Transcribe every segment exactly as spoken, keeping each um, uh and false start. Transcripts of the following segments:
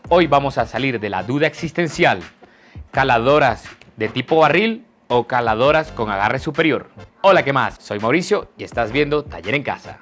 Hoy vamos a salir de la duda existencial: ¿caladoras de tipo barril o caladoras con agarre superior? Hola, ¿qué más? Soy Mauricio y estás viendo Taller en Casa.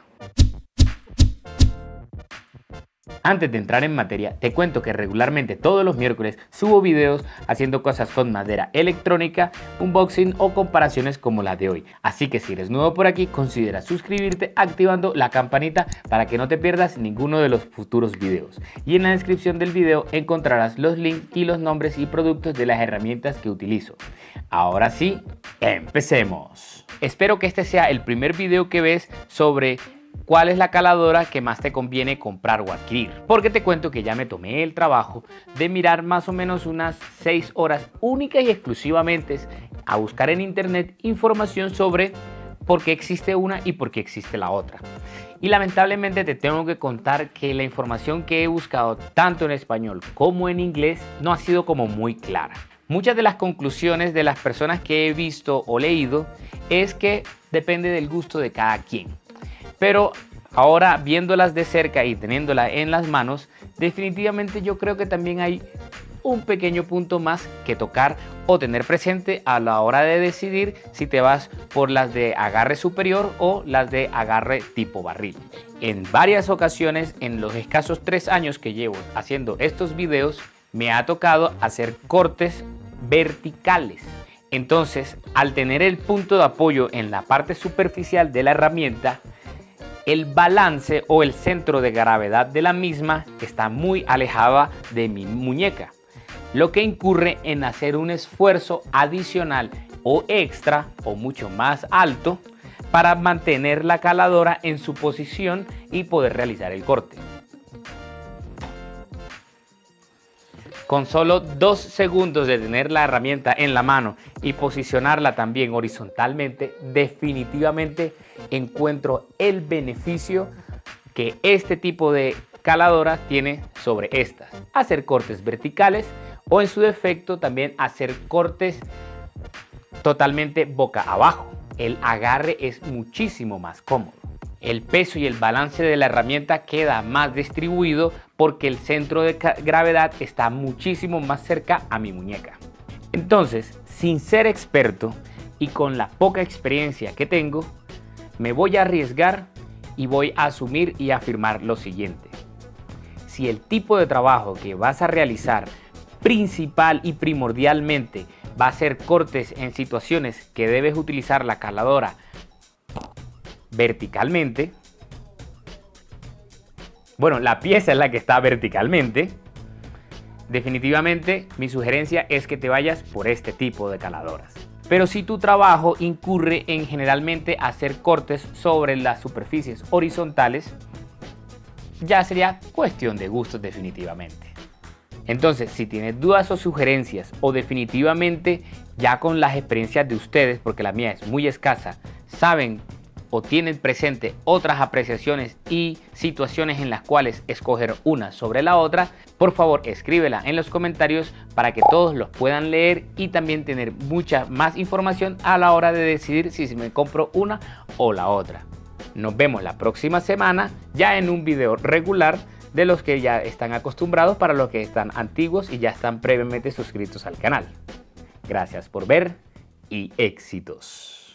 Antes de entrar en materia, te cuento que regularmente todos los miércoles subo videos haciendo cosas con madera electrónica, unboxing o comparaciones como la de hoy. Así que si eres nuevo por aquí, considera suscribirte activando la campanita para que no te pierdas ninguno de los futuros videos. Y en la descripción del video encontrarás los links y los nombres y productos de las herramientas que utilizo. Ahora sí, empecemos. Espero que este sea el primer video que ves sobre ¿cuál es la caladora que más te conviene comprar o adquirir? Porque te cuento que ya me tomé el trabajo de mirar más o menos unas seis horas únicas y exclusivamente a buscar en internet información sobre por qué existe una y por qué existe la otra. Y lamentablemente te tengo que contar que la información que he buscado tanto en español como en inglés no ha sido como muy clara. Muchas de las conclusiones de las personas que he visto o leído es que depende del gusto de cada quien. Pero ahora viéndolas de cerca y teniéndolas en las manos, definitivamente yo creo que también hay un pequeño punto más que tocar o tener presente a la hora de decidir si te vas por las de agarre superior o las de agarre tipo barril. En varias ocasiones, en los escasos tres años que llevo haciendo estos videos, me ha tocado hacer cortes verticales. Entonces, al tener el punto de apoyo en la parte superficial de la herramienta, el balance o el centro de gravedad de la misma está muy alejada de mi muñeca, lo que incurre en hacer un esfuerzo adicional o extra o mucho más alto para mantener la caladora en su posición y poder realizar el corte. Con solo dos segundos de tener la herramienta en la mano y posicionarla también horizontalmente, definitivamente encuentro el beneficio que este tipo de caladora tiene sobre estas. Hacer cortes verticales o en su defecto también hacer cortes totalmente boca abajo. El agarre es muchísimo más cómodo. El peso y el balance de la herramienta queda más distribuido porque el centro de gravedad está muchísimo más cerca a mi muñeca. Entonces, sin ser experto y con la poca experiencia que tengo, me voy a arriesgar y voy a asumir y afirmar lo siguiente: si el tipo de trabajo que vas a realizar principal y primordialmente va a ser cortes en situaciones que debes utilizar la caladora verticalmente, bueno, la pieza es la que está verticalmente, definitivamente mi sugerencia es que te vayas por este tipo de caladoras. Pero si tu trabajo incurre en generalmente hacer cortes sobre las superficies horizontales, ya sería cuestión de gustos definitivamente. Entonces, si tienes dudas o sugerencias o definitivamente ya con las experiencias de ustedes, porque la mía es muy escasa, saben o tienen presente otras apreciaciones y situaciones en las cuales escoger una sobre la otra, por favor escríbela en los comentarios para que todos los puedan leer y también tener mucha más información a la hora de decidir si me compro una o la otra. Nos vemos la próxima semana ya en un video regular de los que ya están acostumbrados para los que están antiguos y ya están previamente suscritos al canal. Gracias por ver y éxitos.